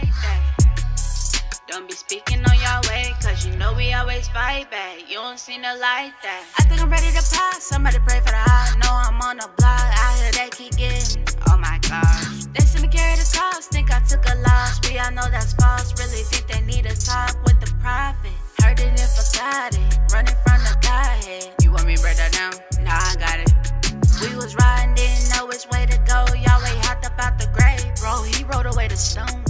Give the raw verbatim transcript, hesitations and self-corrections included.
like that. Don't be speaking on Yahweh, cause you know we always fight back. You don't seem to like that. I think I'm ready to pop. Somebody pray for the high. Know I'm on the block. I hear they keep getting. Oh my gosh. They see me carry the cross. Think I took a loss. We all know that's false. Really think they need to talk with the prophet. Heard it and forgot it. Running from the Godhead. You want me to break that down? Nah, I got it. We was riding, didn't know which way to go. Yahweh hopped up out the grave. Bro, he rolled away the stone.